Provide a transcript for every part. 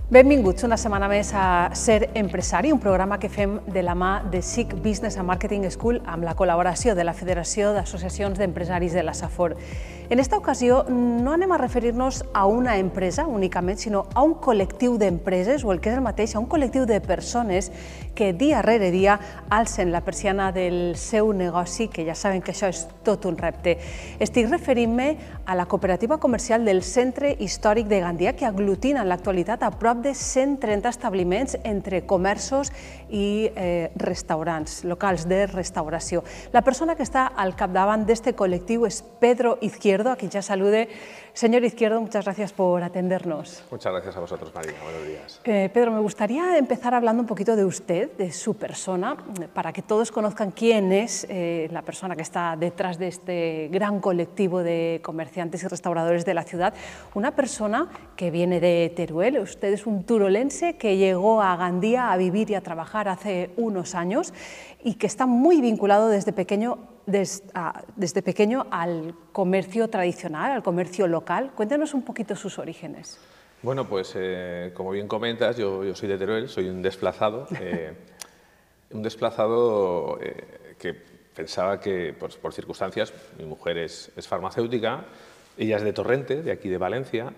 Benvinguts una setmana més a Ser Empresari, un programa que fem de la mà de SIC Business and Marketing School amb la col·laboració de la Federació d'Associacions d'Empresaris de la Safor. En esta ocasió no anem a referir-nos a una empresa únicament, sinó a un col·lectiu d'empreses, o el que és el mateix, a un col·lectiu de persones que dia rere dia alcen la persiana del seu negoci, que ja saben que això és tot un repte. Estic referint-me a la cooperativa comercial del Centre Històric de Gandia, que aglutina en l'actualitat a prop de 130 establiments entre comerços i restaurants, locals de restauració. La persona que està al capdavant d'este col·lectiu és Pedro Izquierdo, a quien ya salude. Señor Izquierdo, muchas gracias por atendernos. Muchas gracias a vosotros, Marina. Buenos días. Pedro, me gustaría empezar hablando un poquito de usted, de su persona, para que todos conozcan quién es la persona que está detrás de este gran colectivo de comerciantes y restauradores de la ciudad. Una persona que viene de Teruel. Usted es un turolense que llegó a Gandía a vivir y a trabajar hace unos años y que está muy vinculado desde pequeño al comercio tradicional, al comercio local. Cuéntenos un poquito sus orígenes. Bueno, pues como bien comentas, yo soy de Teruel, soy un desplazado, que pensaba que por circunstancias, mi mujer es farmacéutica, ella es de Torrente, de aquí de Valencia,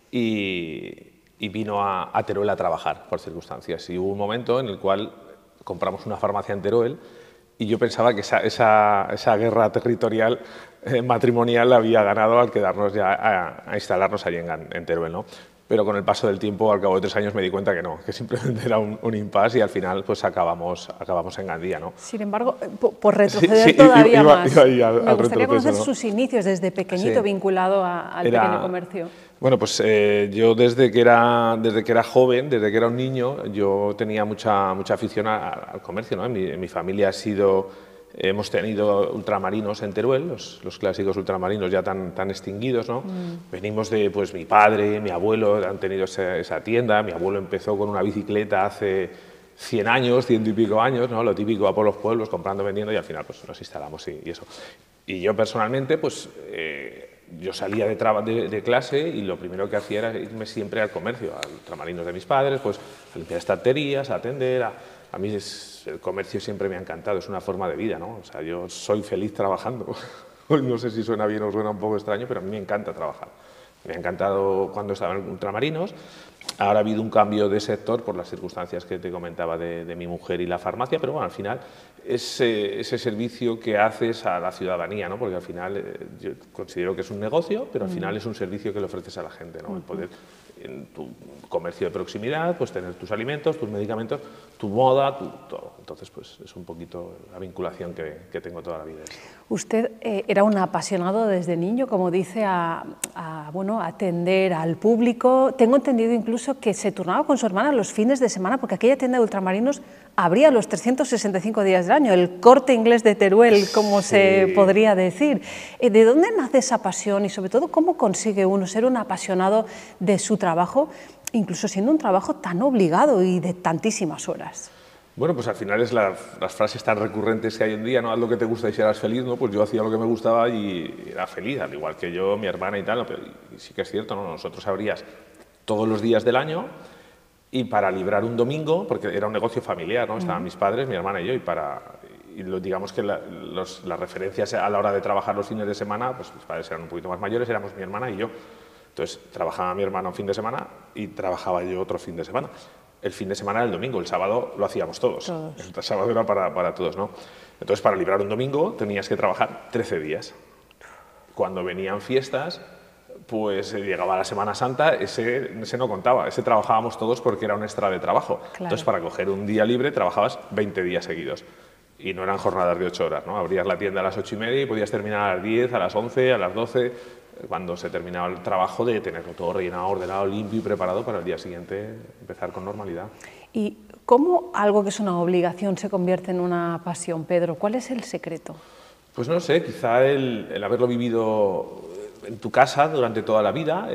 y vino a Teruel a trabajar por circunstancias. Y hubo un momento en el cual compramos una farmacia en Teruel, y yo pensaba que esa guerra territorial matrimonial la había ganado al quedarnos ya a instalarnos allí en Teruel, ¿no? Pero con el paso del tiempo, al cabo de 3 años, me di cuenta que no, que simplemente era un impasse y al final pues acabamos en Gandía, ¿no? Sin embargo, por retroceder todavía más, me gustaría conocer sus inicios desde pequeñito vinculado al pequeño comercio. Bueno, pues yo desde que era joven, desde que era un niño, yo tenía mucha afición al comercio, ¿no? En mi familia hemos tenido ultramarinos en Teruel, los clásicos ultramarinos ya tan extinguidos, ¿no? Venimos de, pues mi padre, mi abuelo han tenido esa tienda. Mi abuelo empezó con una bicicleta hace 100 años, 100 y pico años, ¿no? Lo típico, va por los pueblos comprando, vendiendo, y al final pues nos instalamos y eso. Y yo personalmente, pues yo salía de clase y lo primero que hacía era irme siempre al comercio, a ultramarinos de mis padres, pues a limpiar estanterías, a atender. A mí el comercio siempre me ha encantado, es una forma de vida, ¿no? O sea, yo soy feliz trabajando. No sé si suena bien o suena un poco extraño, pero a mí me encanta trabajar. Me ha encantado cuando estaba en ultramarinos. Ahora ha habido un cambio de sector por las circunstancias que te comentaba de mi mujer y la farmacia, pero bueno, al final ese servicio que haces a la ciudadanía, ¿no? Porque al final yo considero que es un negocio, pero al final es un servicio que le ofreces a la gente, ¿no? El poder en tu comercio de proximidad, pues tener tus alimentos, tus medicamentos, tu moda, todo. Entonces, pues es un poquito la vinculación que tengo toda la vida. Usted era un apasionado desde niño, como dice, a atender al público. Tengo entendido incluso que se turnaba con su hermana los fines de semana, porque aquella tienda de ultramarinos abría los 365 días del año, el Corte Inglés de Teruel, como se podría decir. ¿De dónde nace esa pasión y, sobre todo, cómo consigue uno ser un apasionado de su trabajo, incluso siendo un trabajo tan obligado y de tantísimas horas? Bueno, pues al final es las frases tan recurrentes que hay en día, ¿no? Haz lo que te gusta y serás feliz, ¿no? Pues yo hacía lo que me gustaba y era feliz, al igual que yo, mi hermana y tal, ¿no? Pero sí que es cierto, ¿no? Nosotros abrías todos los días del año y para librar un domingo, porque era un negocio familiar, ¿no? Estaban mis padres, mi hermana y yo, digamos que las referencias a la hora de trabajar los fines de semana, pues mis padres eran un poquito más mayores, éramos mi hermana y yo. Entonces trabajaba mi hermana un fin de semana y trabajaba yo otro fin de semana. El fin de semana era el domingo, el sábado lo hacíamos todos. El sábado era para todos, ¿no? Entonces, para librar un domingo tenías que trabajar 13 días. Cuando venían fiestas, pues llegaba la Semana Santa, ese no contaba, ese trabajábamos todos porque era un extra de trabajo. Claro. Entonces, para coger un día libre trabajabas 20 días seguidos. Y no eran jornadas de 8 horas, ¿no? Abrías la tienda a las 8:30 y podías terminar a las 10, a las 11, a las 12... cuando se terminaba el trabajo de tenerlo todo rellenado, ordenado, limpio y preparado para el día siguiente empezar con normalidad. ¿Y cómo algo que es una obligación se convierte en una pasión, Pedro? ¿Cuál es el secreto? Pues no sé, quizá el haberlo vivido en tu casa durante toda la vida,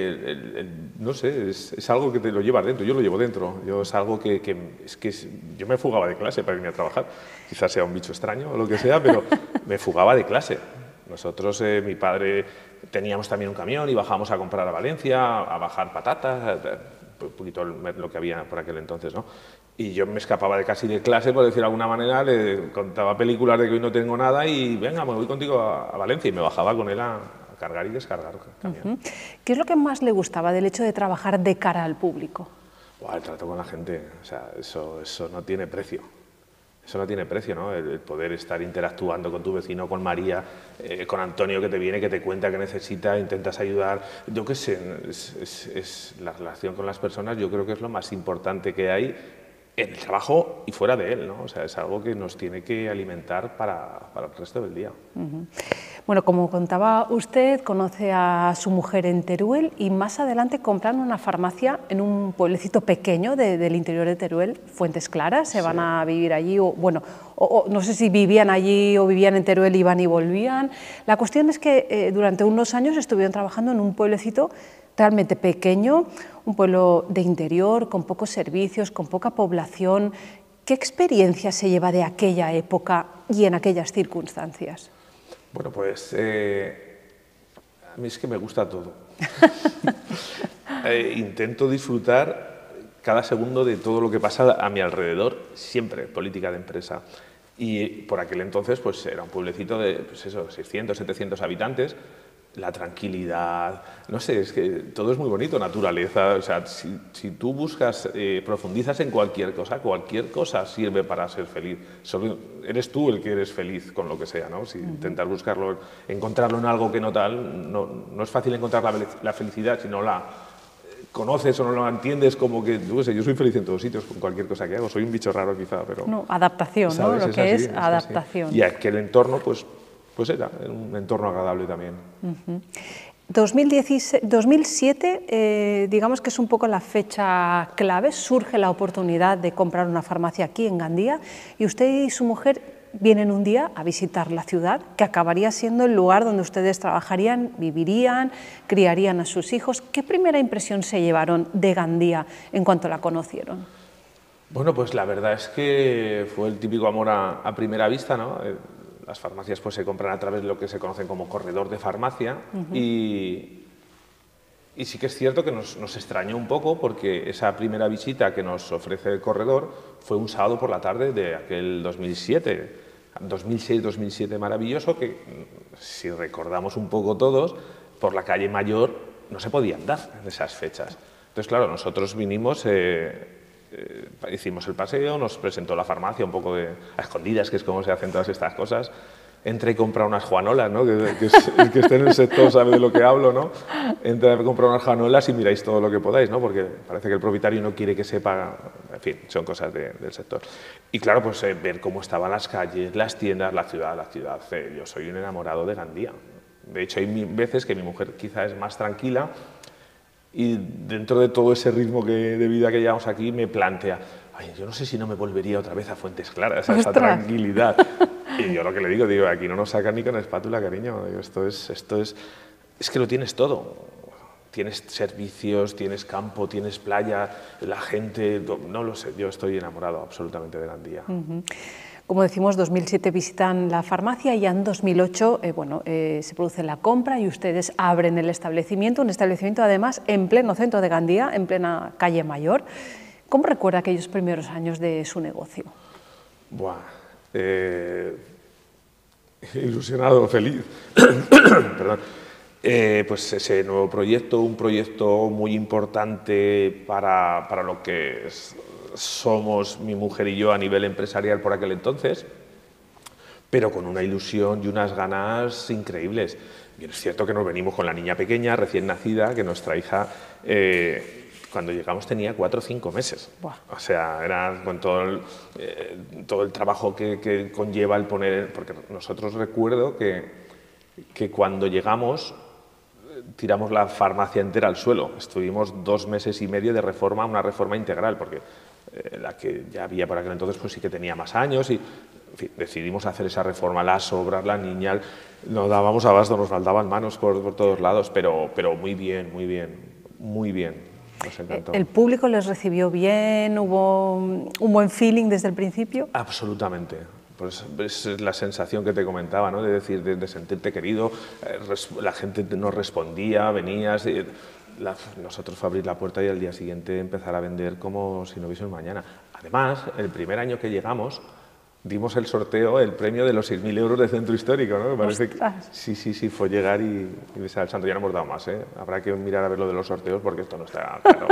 no sé, es algo que te lo llevas dentro, yo lo llevo dentro, es algo que yo me fugaba de clase para irme a trabajar, quizás sea un bicho extraño o lo que sea, pero me fugaba de clase. Nosotros, mi padre, teníamos también un camión y bajábamos a comprar a Valencia, a bajar patatas, un poquito lo que había por aquel entonces, ¿no? Y yo me escapaba casi de clase, por decir de alguna manera, le contaba películas de que hoy no tengo nada y venga, me voy contigo a Valencia, y me bajaba con él a cargar y descargar camión. ¿Qué es lo que más le gustaba del hecho de trabajar de cara al público? El trato con la gente, o sea, eso no tiene precio. Eso no tiene precio, ¿no? El poder estar interactuando con tu vecino, con María, con Antonio que te viene, que te cuenta que necesita, intentas ayudar. Yo qué sé, es la relación con las personas, yo creo que es lo más importante que hay en el trabajo y fuera de él, ¿no? O sea, es algo que nos tiene que alimentar para el resto del día. Bueno, como contaba usted, conoce a su mujer en Teruel y más adelante compran una farmacia en un pueblecito pequeño del interior de Teruel, Fuentes Claras. Se van a vivir allí, o no sé si vivían allí o vivían en Teruel, iban y volvían. La cuestión es que durante unos años estuvieron trabajando en un pueblecito realmente pequeño, un pueblo de interior, con pocos servicios, con poca población. ¿Qué experiencia se lleva de aquella época y en aquellas circunstancias? Bueno, pues a mí es que me gusta todo. Intento disfrutar cada segundo de todo lo que pasa a mi alrededor, siempre política de empresa. Y por aquel entonces pues era un pueblecito de pues eso, 600, 700 habitantes, la tranquilidad, no sé, es que todo es muy bonito, naturaleza, o sea, si tú buscas, profundizas en cualquier cosa sirve para ser feliz. Solo eres tú el que eres feliz con lo que sea, ¿no? Si intentas buscarlo, encontrarlo en algo que no tal, no es fácil encontrar la felicidad si no la conoces o no la entiendes, como que, no sé, yo soy feliz en todos sitios con cualquier cosa que hago, soy un bicho raro quizá, pero... No, adaptación, ¿sabes? ¿No? Lo que es adaptación. Y aquel entorno, pues era un entorno agradable también. 2007, digamos que es un poco la fecha clave, surge la oportunidad de comprar una farmacia aquí en Gandía y usted y su mujer vienen un día a visitar la ciudad, que acabaría siendo el lugar donde ustedes trabajarían, vivirían, criarían a sus hijos. ¿Qué primera impresión se llevaron de Gandía en cuanto la conocieron? Bueno, pues la verdad es que fue el típico amor a primera vista, ¿no? Las farmacias pues se compran a través de lo que se conocen como corredor de farmacia y sí que es cierto que nos extrañó un poco porque esa primera visita que nos ofrece el corredor fue un sábado por la tarde de aquel 2006-2007 maravilloso que, si recordamos un poco todos, por la calle Mayor no se podía andar en esas fechas. Entonces, claro, nosotros vinimos... hicimos el paseo, nos presentó la farmacia un poco a escondidas, que es como se hacen todas estas cosas. Entré y compré unas juanolas, ¿no? El que esté en el sector sabe de lo que hablo, ¿no? Entré a comprar unas juanolas y miráis todo lo que podáis, ¿no? Porque parece que el propietario no quiere que sepa, en fin, son cosas del sector. Y claro, pues ver cómo estaban las calles, las tiendas, la ciudad. Yo soy un enamorado de Gandía. De hecho, hay veces que mi mujer quizá es más tranquila y dentro de todo ese ritmo de vida que llevamos aquí me plantea, yo no sé si no me volvería otra vez a Fuentes Claras, a esa tranquilidad. Y yo lo que le digo, aquí no nos sacan ni con espátula, cariño. Esto es que lo tienes todo. Tienes servicios, tienes campo, tienes playa, la gente, no lo sé, yo estoy enamorado absolutamente de Gandía. Como decimos, 2007 visitan la farmacia y ya en 2008 se produce la compra y ustedes abren el establecimiento, un establecimiento además en pleno centro de Gandía, en plena calle Mayor. ¿Cómo recuerda aquellos primeros años de su negocio? Ilusionado, feliz. Perdón. Pues ese nuevo proyecto, un proyecto muy importante para lo que somos mi mujer y yo a nivel empresarial por aquel entonces, pero con una ilusión y unas ganas increíbles. Y es cierto que nos venimos con la niña pequeña, recién nacida, que nuestra hija, cuando llegamos tenía 4 o 5 meses. Buah. O sea, era con todo el trabajo que conlleva el poner... Porque nosotros recuerdo que cuando llegamos tiramos la farmacia entera al suelo. Estuvimos 2 meses y medio de reforma, una reforma integral, porque la que ya había por aquel entonces pues sí que tenía más años y en fin, decidimos hacer esa reforma, las obras, la niña, no dábamos abasto, nos faltaban manos por todos lados, pero muy bien, muy bien, muy bien. Nos encantó. ¿El público les recibió bien? ¿Hubo un buen feeling desde el principio? Absolutamente. Pues es la sensación que te comentaba, ¿no? De decir, de sentirte querido, la gente nos respondía, venías... nosotros fue abrir la puerta y al día siguiente empezar a vender como si no hubiese un mañana. Además, el primer año que llegamos, dimos el sorteo, el premio de los 6.000 euros de centro histórico, ¿no? Me parece que, sí, fue llegar y besar al santo. Ya no hemos dado más, ¿eh? Habrá que mirar a ver lo de los sorteos porque esto no está claro.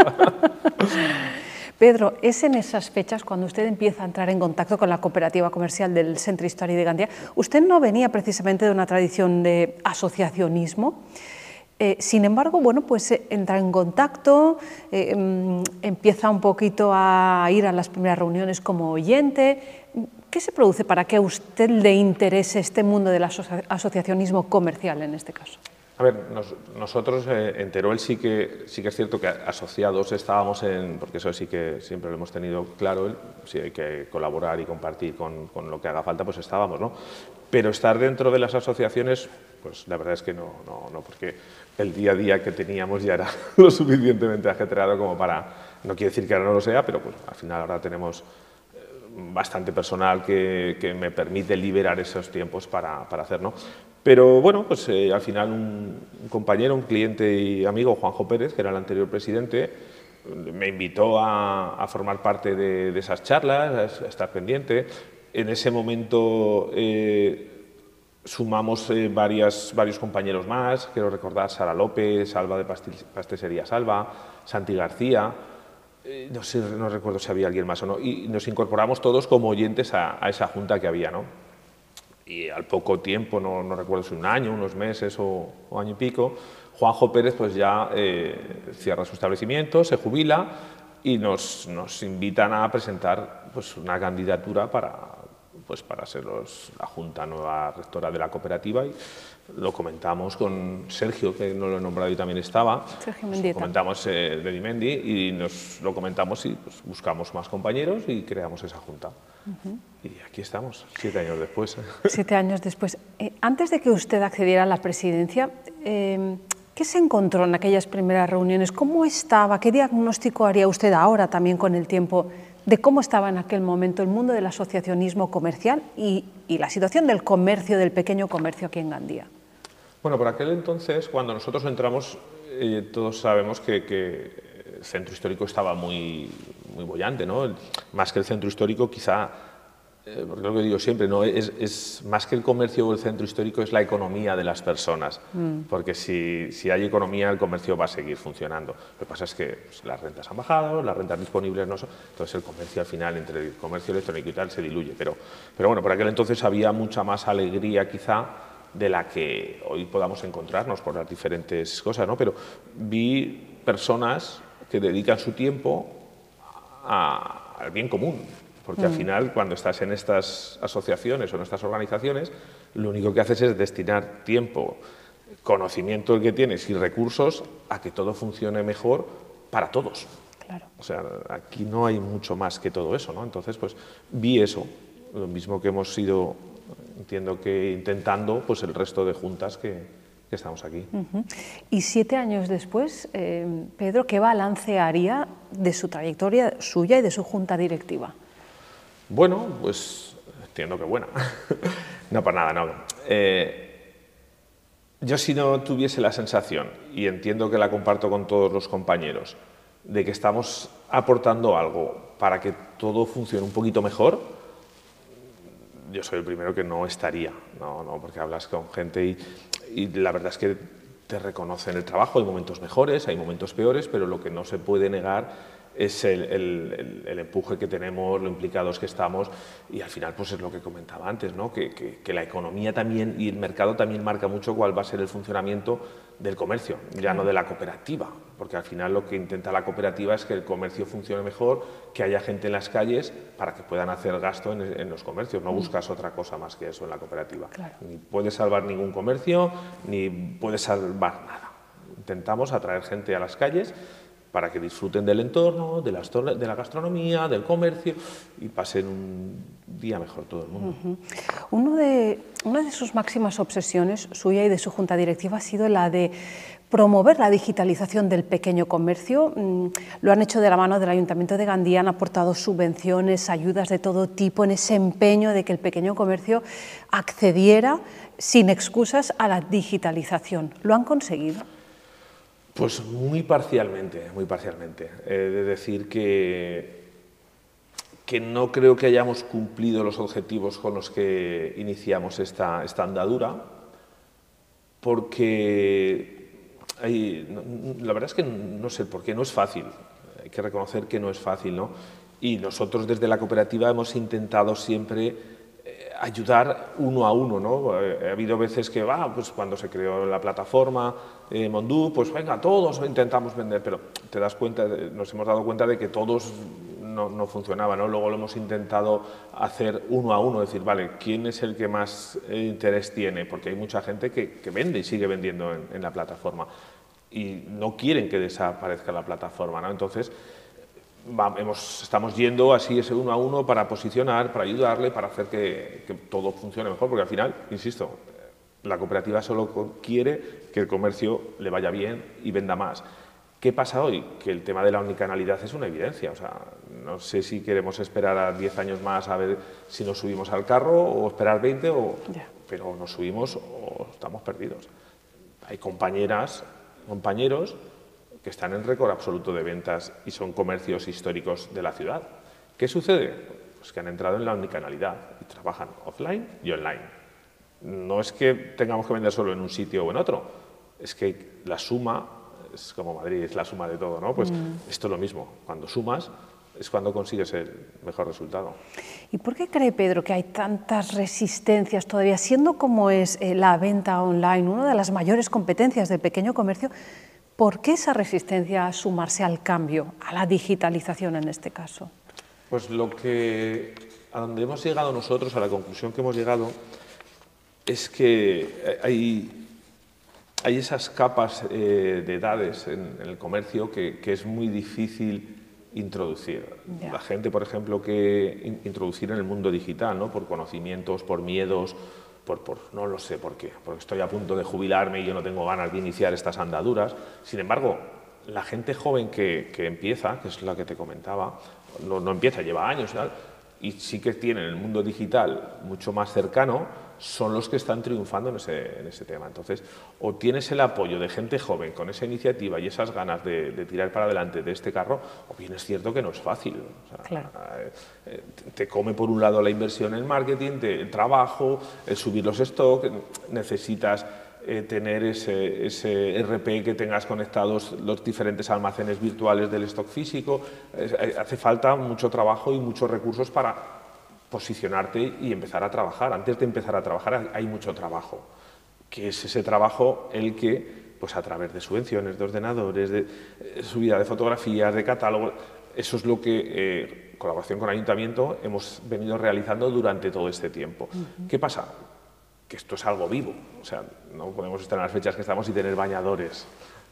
Pedro, es en esas fechas cuando usted empieza a entrar en contacto con la cooperativa comercial del Centro Histórico de Gandia. Usted no venía precisamente de una tradición de asociacionismo. Sin embargo, bueno, pues entra en contacto, empieza un poquito a ir a las primeras reuniones como oyente. ¿Qué se produce para que a usted le interese este mundo del asociacionismo comercial en este caso? A ver, nosotros en Teruel sí que es cierto que asociados estábamos porque eso sí que siempre lo hemos tenido claro, si hay que colaborar y compartir con lo que haga falta, pues estábamos, ¿no? Pero estar dentro de las asociaciones, pues la verdad es que no, porque el día a día que teníamos ya era lo suficientemente ajetreado como para, no quiere decir que ahora no lo sea, pero pues al final ahora tenemos bastante personal que me permite liberar esos tiempos para hacerlo. Pero bueno, pues al final un compañero, un cliente y amigo, Juanjo Pérez, que era el anterior presidente, me invitó a formar parte de esas charlas, a estar pendiente. En ese momento sumamos varios compañeros más, quiero recordar Sara López, Salva de Pastesería Salva, Santi García. No recuerdo si había alguien más o no, y nos incorporamos todos como oyentes a esa junta que había, ¿no? Y al poco tiempo, no recuerdo si un año, unos meses o año y pico, Juanjo Pérez pues ya cierra su establecimiento, se jubila y nos invitan a presentar pues una candidatura para ser la junta nueva rectora de la cooperativa, y lo comentamos con Sergio, que no lo he nombrado y también estaba. Sergio Mendieta. Comentamos de Dimendi y nos lo comentamos y pues, buscamos más compañeros y creamos esa junta. Y aquí estamos, 7 años después. 7 años después. Antes de que usted accediera a la presidencia, ¿qué se encontró en aquellas primeras reuniones? ¿Cómo estaba? ¿Qué diagnóstico haría usted ahora también con el tiempo de cómo estaba en aquel momento el mundo del asociacionismo comercial y la situación del comercio, del pequeño comercio aquí en Gandía? Bueno, por aquel entonces, cuando nosotros entramos, todos sabemos que el centro histórico estaba muy boyante, ¿no? Más que el centro histórico, quizá, porque lo que digo siempre, ¿no? es más que el comercio o el centro histórico, es la economía de las personas, porque si hay economía, el comercio va a seguir funcionando. Lo que pasa es que pues, las rentas han bajado, las rentas disponibles no son, entonces el comercio al final, entre el comercio electrónico y tal, se diluye, pero bueno, por aquel entonces había mucha más alegría quizá de la que hoy podamos encontrarnos por las diferentes cosas, ¿no? Pero vi personas que dedican su tiempo al bien común, porque al final cuando estás en estas asociaciones o en estas organizaciones, lo único que haces es destinar tiempo, conocimiento que tienes y recursos a que todo funcione mejor para todos. Claro. O sea, aquí no hay mucho más que todo eso, ¿no? Entonces, pues vi eso, lo mismo que hemos ido, entiendo que intentando, pues el resto de juntas que estamos aquí. Y 7 años después, Pedro, ¿qué balance haría de su trayectoria suya y de su junta directiva? Bueno, pues entiendo que buena. No, para nada, no. Yo si no tuviese la sensación, y entiendo que la comparto con todos los compañeros, de que estamos aportando algo para que todo funcione un poquito mejor, yo soy el primero que no estaría, no, porque hablas con gente y la verdad es que te reconocen el trabajo, hay momentos mejores, hay momentos peores, pero lo que no se puede negar es el empuje que tenemos, lo implicados que estamos, y al final pues es lo que comentaba antes, ¿no? que la economía también y el mercado también marca mucho cuál va a ser el funcionamiento del comercio, ya no de la cooperativa, porque al final lo que intenta la cooperativa es que el comercio funcione mejor, que haya gente en las calles para que puedan hacer gasto en los comercios, no buscas otra cosa más que eso en la cooperativa. Claro. Ni puedes salvar ningún comercio, ni puedes salvar nada. Intentamos atraer gente a las calles para que disfruten del entorno, de la gastronomía, del comercio y pasen un día mejor todo el mundo. Una de sus máximas obsesiones, suya y de su junta directiva, ha sido la de promover la digitalización del pequeño comercio. Lo han hecho de la mano del Ayuntamiento de Gandía, han aportado subvenciones, ayudas de todo tipo en ese empeño de que el pequeño comercio accediera sin excusas a la digitalización. ¿Lo han conseguido? Pues muy parcialmente, muy parcialmente. De decir que no creo que hayamos cumplido los objetivos con los que iniciamos esta andadura, porque la verdad es que no sé por qué, no es fácil. Hay que reconocer que no es fácil, ¿no? Y nosotros desde la cooperativa hemos intentado siempre ayudar uno a uno, ¿no? Ha habido veces que, pues cuando se creó la plataforma Mondú, pues venga, todos intentamos vender, pero te das cuenta, nos hemos dado cuenta de que todos no funcionaba, ¿no? Luego lo hemos intentado hacer uno a uno, decir, vale, ¿quién es el que más interés tiene? Porque hay mucha gente que vende y sigue vendiendo en la plataforma y no quieren que desaparezca la plataforma, ¿no? Entonces, estamos yendo así ese uno a uno para posicionar, para ayudarle, para hacer que todo funcione mejor, porque al final, insisto, la cooperativa solo quiere que el comercio le vaya bien y venda más. ¿Qué pasa hoy? Que el tema de la omnicanalidad es una evidencia. O sea, no sé si queremos esperar a 10 años más a ver si nos subimos al carro o esperar 20, pero nos subimos o estamos perdidos. Hay compañeras, compañeros que están en récord absoluto de ventas y son comercios históricos de la ciudad. ¿Qué sucede? Pues que han entrado en la omnicanalidad y trabajan offline y online. No es que tengamos que vender solo en un sitio o en otro, es que la suma, es como Madrid, es la suma de todo, ¿no? Pues esto es lo mismo, cuando sumas es cuando consigues el mejor resultado. ¿Y por qué cree, Pedro, que hay tantas resistencias todavía, siendo como es la venta online una de las mayores competencias del pequeño comercio? ¿Por qué esa resistencia a sumarse al cambio, a la digitalización en este caso? Pues a donde hemos llegado nosotros, a la conclusión que hemos llegado, es que hay esas capas de edades en el comercio que es muy difícil introducir. Yeah. La gente, por ejemplo, que introducir en el mundo digital, ¿no? Por conocimientos, por miedos, no lo sé por qué, porque estoy a punto de jubilarme y yo no tengo ganas de iniciar estas andaduras. Sin embargo, la gente joven que empieza, que es la que te comentaba, no empieza, lleva años y tal, y sí que tienen el mundo digital mucho más cercano, son los que están triunfando en ese tema. Entonces, o tienes el apoyo de gente joven con esa iniciativa y esas ganas de tirar para adelante de este carro, o bien es cierto que no es fácil. O sea, claro. Te come por un lado la inversión en marketing, el trabajo, el subir los stocks, necesitas tener ese RP que tengas conectados los diferentes almacenes virtuales del stock físico. Hace falta mucho trabajo y muchos recursos para posicionarte y empezar a trabajar. Antes de empezar a trabajar hay mucho trabajo, que es ese trabajo el que, pues a través de subvenciones, de ordenadores, de subida de fotografías, de catálogos, eso es lo que, colaboración con el Ayuntamiento, hemos venido realizando durante todo este tiempo. ¿Qué pasa? Que esto es algo vivo, o sea, no podemos estar en las fechas que estamos y tener bañadores.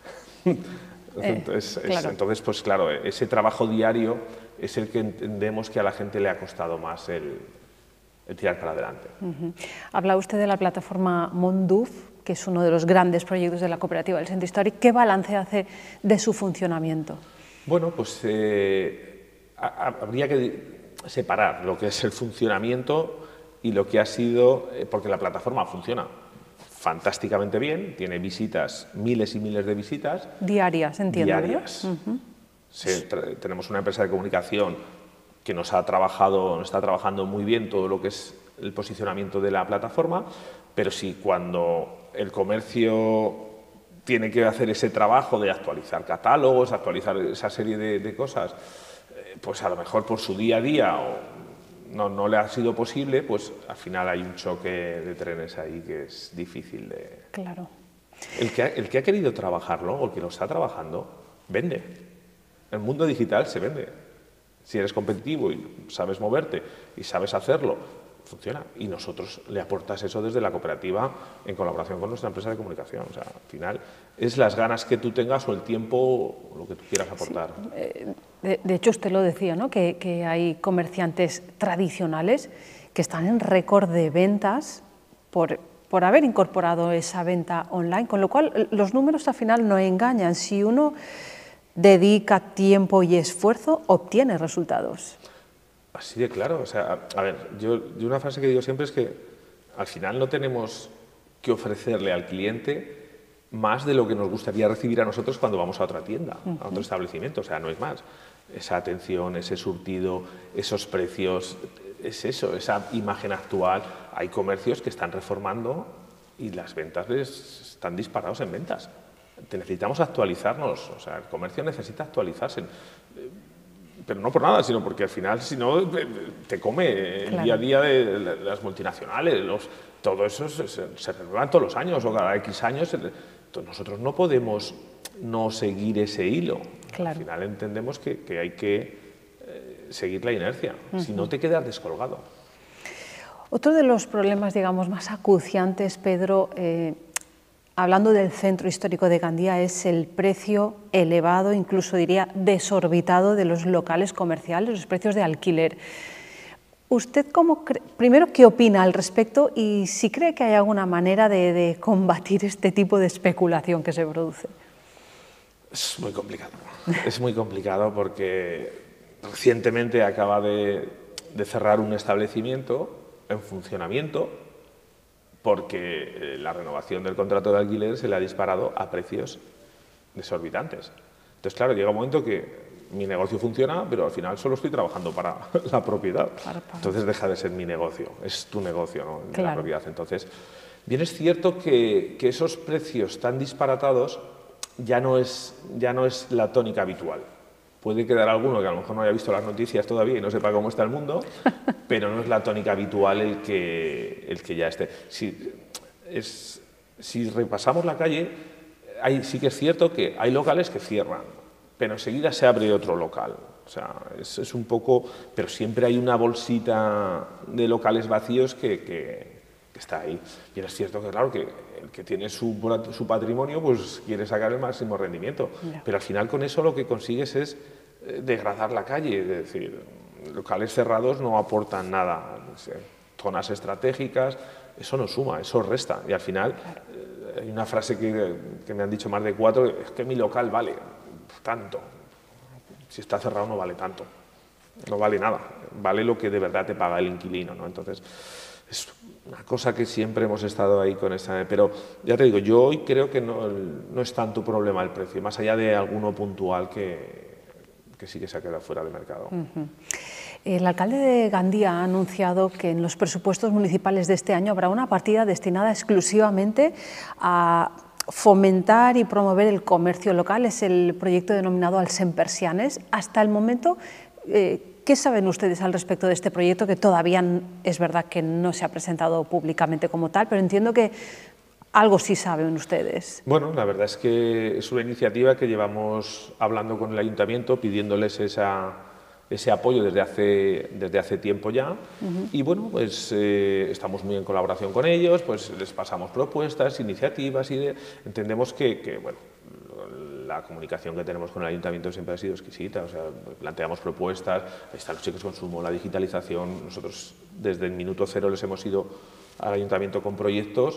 Entonces, pues claro, ese trabajo diario es el que entendemos que a la gente le ha costado más el tirar para adelante. Habla usted de la plataforma Mondú, que es uno de los grandes proyectos de la cooperativa del Centro Histórico. ¿Qué balance hace de su funcionamiento? Bueno, pues habría que separar lo que es el funcionamiento y lo que ha sido, porque la plataforma funciona fantásticamente bien, tiene visitas, miles y miles de visitas. Diarias, entiendo. Diarias. Tenemos una empresa de comunicación que nos está trabajando muy bien todo lo que es el posicionamiento de la plataforma, pero sí, cuando el comercio tiene que hacer ese trabajo de actualizar catálogos, actualizar esa serie de cosas, pues a lo mejor por su día a día no le ha sido posible, pues al final hay un choque de trenes ahí que es difícil de... Claro. El que ha querido trabajarlo o el que lo está trabajando, vende. El mundo digital se vende. Si eres competitivo y sabes moverte y sabes hacerlo, funciona. Y nosotros le aportas eso desde la cooperativa en colaboración con nuestra empresa de comunicación. O sea, al final es las ganas que tú tengas o el tiempo o lo que tú quieras aportar. Sí. De hecho, usted lo decía, ¿no? Que hay comerciantes tradicionales que están en récord de ventas por haber incorporado esa venta online, con lo cual los números al final no engañan. Si uno dedica tiempo y esfuerzo, obtiene resultados. Así de claro. O sea, a ver, yo una frase que digo siempre es que al final no tenemos que ofrecerle al cliente más de lo que nos gustaría recibir a nosotros cuando vamos a otra tienda, a otro establecimiento, o sea, no es más. Esa atención, ese surtido, esos precios, es eso, esa imagen actual. Hay comercios que están reformando y las ventas están disparados en ventas. Necesitamos actualizarnos, o sea, el comercio necesita actualizarse. Pero no por nada, sino porque al final, si no, te come el día a día de las multinacionales, todo eso se renuevan todos los años o cada X años. Entonces nosotros no podemos no seguir ese hilo. Claro. Al final entendemos que hay que seguir la inercia, si no te quedas descolgado. Otro de los problemas, digamos, más acuciantes, Pedro, hablando del centro histórico de Gandía, es el precio elevado, incluso diría desorbitado, de los locales comerciales, los precios de alquiler. ¿Usted primero qué opina al respecto y si cree que hay alguna manera de combatir este tipo de especulación que se produce? Es muy complicado porque recientemente acaba de cerrar un establecimiento en funcionamiento porque la renovación del contrato de alquiler se le ha disparado a precios desorbitantes. Entonces, claro, llega un momento que mi negocio funciona, pero al final solo estoy trabajando para la propiedad. Entonces deja de ser mi negocio, es tu negocio, ¿no? Claro. La propiedad. Entonces, bien es cierto que esos precios tan disparatados ya no es la tónica habitual. Puede quedar alguno que a lo mejor no haya visto las noticias todavía y no sepa cómo está el mundo, pero no es la tónica habitual el que ya esté. Si repasamos la calle, sí que es cierto que hay locales que cierran, pero enseguida se abre otro local. O sea, es un poco... Pero siempre hay una bolsita de locales vacíos que está ahí. Y es cierto que, claro, que el que tiene su patrimonio pues quiere sacar el máximo rendimiento. Pero al final con eso lo que consigues es degradar la calle. Es decir, locales cerrados no aportan nada. Zonas estratégicas, eso no suma, eso resta. Y al final, hay una frase que me han dicho más de 4, es que mi local vale tanto. Si está cerrado no vale tanto, no vale nada, vale lo que de verdad te paga el inquilino, ¿no? Entonces, es una cosa que siempre hemos estado ahí con esa... Pero ya te digo, yo hoy creo que no es tanto problema el precio, más allá de alguno puntual que sí que se ha quedado fuera de mercado. El alcalde de Gandía ha anunciado que en los presupuestos municipales de este año habrá una partida destinada exclusivamente a fomentar y promover el comercio local. Es el proyecto denominado Alcem Persianes. Hasta el momento, ¿qué saben ustedes al respecto de este proyecto? Que todavía es verdad que no se ha presentado públicamente como tal, pero entiendo que algo sí saben ustedes. Bueno, la verdad es que es una iniciativa que llevamos hablando con el ayuntamiento, pidiéndoles ese apoyo desde hace tiempo ya. Y bueno, pues estamos muy en colaboración con ellos, pues les pasamos propuestas, iniciativas, entendemos que bueno, la comunicación que tenemos con el ayuntamiento siempre ha sido exquisita, o sea, planteamos propuestas, ahí están los cheques consumo, la digitalización. Nosotros desde el minuto cero les hemos ido al ayuntamiento con proyectos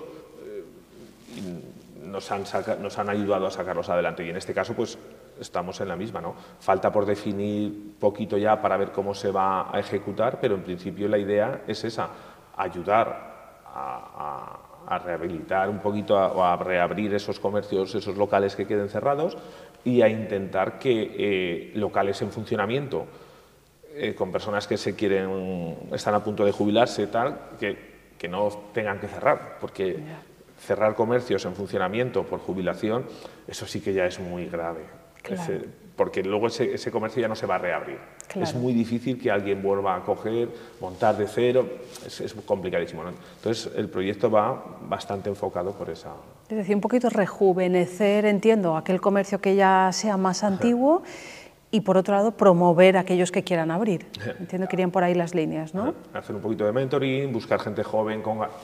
y nos han ayudado a sacarlos adelante, y en este caso pues estamos en la misma, ¿no? Falta por definir poquito ya para ver cómo se va a ejecutar, pero en principio la idea es esa, ayudar a rehabilitar un poquito, a reabrir esos comercios, esos locales que queden cerrados, y a intentar que locales en funcionamiento, con personas que están a punto de jubilarse, tal, que no tengan que cerrar, porque cerrar comercios en funcionamiento por jubilación, eso sí que ya es muy grave. Claro. Porque luego ese comercio ya no se va a reabrir. Claro. Es muy difícil que alguien vuelva a coger, montar de cero, es complicadísimo, ¿no? Entonces el proyecto va bastante enfocado por esa... Es decir, un poquito rejuvenecer, entiendo, aquel comercio que ya sea más antiguo y por otro lado promover a aquellos que quieran abrir. Entiendo que irían por ahí las líneas, ¿no? Hacer un poquito de mentoring, buscar gente joven,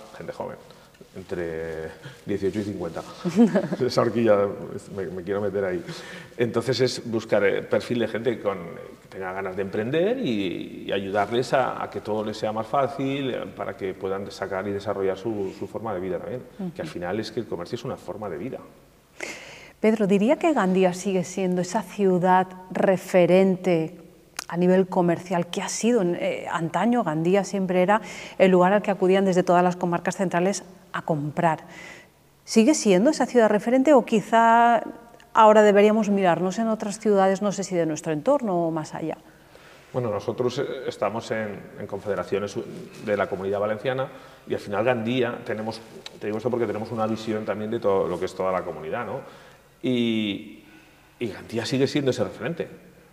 entre 18 y 50. Esa horquilla me quiero meter ahí. Entonces es buscar el perfil de gente que tenga ganas de emprender y ayudarles a que todo les sea más fácil, para que puedan sacar y desarrollar su forma de vida también. Que al final es que el comercio es una forma de vida. Pedro, ¿diría que Gandía sigue siendo esa ciudad referente a nivel comercial que ha sido antaño? Gandía siempre era el lugar al que acudían desde todas las comarcas centrales a comprar. ¿Sigue siendo esa ciudad referente o quizá ahora deberíamos mirarnos en otras ciudades, no sé si de nuestro entorno o más allá? Bueno, nosotros estamos en confederaciones de la Comunidad Valenciana y al final Gandía, te digo esto porque tenemos una visión también de todo lo que es toda la comunidad, ¿no? Y Gandía sigue siendo ese referente,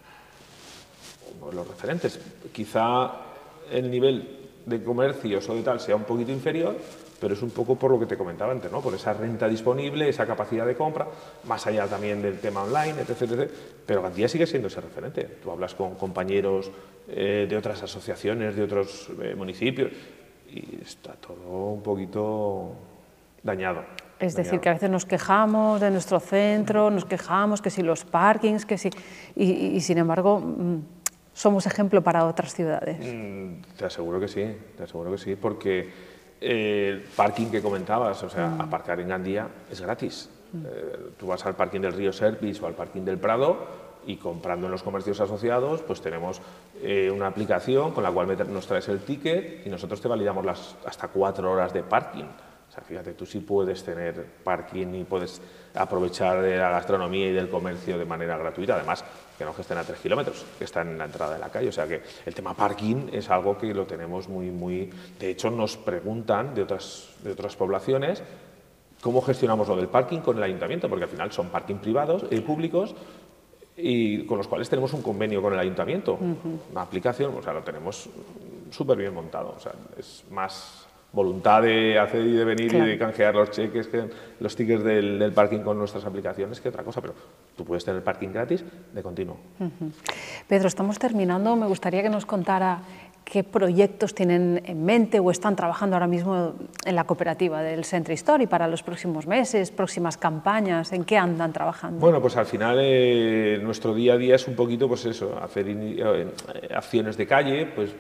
uno de los referentes. Quizá el nivel de comercios o de tal sea un poquito inferior, pero es un poco por lo que te comentaba antes, ¿no? Por esa renta disponible, esa capacidad de compra, más allá también del tema online, etc. etc. Pero Gandía sigue siendo ese referente. Tú hablas con compañeros de otras asociaciones, de otros municipios, y está todo un poquito dañado. Es decir, que a veces nos quejamos de nuestro centro, nos quejamos que si los parkings, que si... Y sin embargo, somos ejemplo para otras ciudades. Te aseguro que sí, porque el parking que comentabas, o sea, aparcar en Gandía es gratis. Tú vas al parking del Río Serpis o al parking del Prado y comprando en los comercios asociados, pues tenemos una aplicación con la cual nos traes el ticket y nosotros te validamos hasta 4 horas de parking. O sea, fíjate, tú sí puedes tener parking y puedes aprovechar de la gastronomía y del comercio de manera gratuita, además que no estén a 3 kilómetros, que están en la entrada de la calle. O sea que el tema parking es algo que lo tenemos muy... De hecho, nos preguntan de otras poblaciones cómo gestionamos lo del parking con el ayuntamiento, porque al final son parking privados y públicos y con los cuales tenemos un convenio con el ayuntamiento, una aplicación, o sea, lo tenemos súper bien montado, o sea, es más voluntad de hacer y de venir y de canjear los cheques, los tickets del parking con nuestras aplicaciones que otra cosa, pero tú puedes tener parking gratis de continuo. Pedro, estamos terminando, me gustaría que nos contara qué proyectos tienen en mente o están trabajando ahora mismo en la cooperativa del Centre Històric para los próximos meses, próximas campañas, ¿en qué andan trabajando? Bueno, pues al final nuestro día a día es un poquito pues eso, hacer acciones de calle pues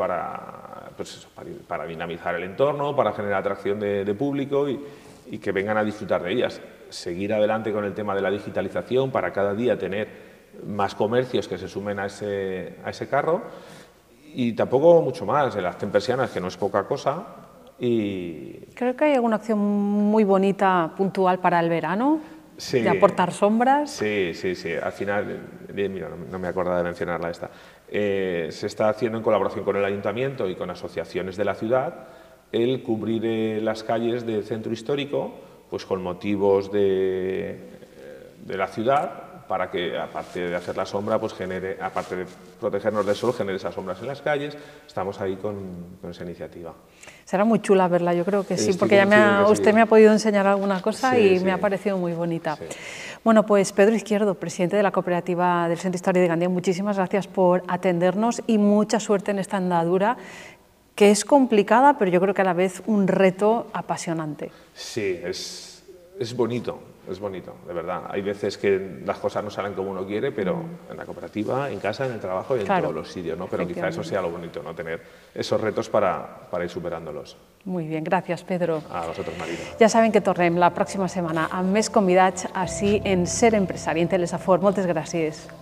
para dinamizar el entorno, para generar atracción de público y que vengan a disfrutar de ellas. Seguir adelante con el tema de la digitalización para cada día tener más comercios que se sumen a ese carro. Y tampoco mucho más, el Hazte Persianas, que no es poca cosa. Y creo que hay alguna acción muy bonita, puntual para el verano, sí, de aportar sombras. Sí. Al final, mira, no me acordaba de mencionarla esta. Se está haciendo en colaboración con el ayuntamiento y con asociaciones de la ciudad el cubrir las calles del centro histórico pues con motivos de la ciudad, para que, aparte de hacer la sombra, pues genere, aparte de protegernos del sol, genere esas sombras en las calles. Estamos ahí con esa iniciativa. Será muy chula verla, yo creo que sí, porque ya usted me ha podido enseñar alguna cosa y me ha parecido muy bonita. Sí. Bueno, pues Pedro Izquierdo, presidente de la cooperativa del Centre Històric de Gandía, muchísimas gracias por atendernos y mucha suerte en esta andadura, que es complicada, pero yo creo que a la vez un reto apasionante. Sí, es bonito. Es bonito, de verdad. Hay veces que las cosas no salen como uno quiere, pero en la cooperativa, en casa, en el trabajo y en todos los sitios, ¿no? Pero quizá eso sea lo bonito, ¿no? Tener esos retos para ir superándolos. Muy bien, gràcies, Pedro. A vosaltres, Marina. Ja saben que tornem la pròxima setmana amb més convidats així en Ser Empresari, en Telesafor. Moltes gràcies.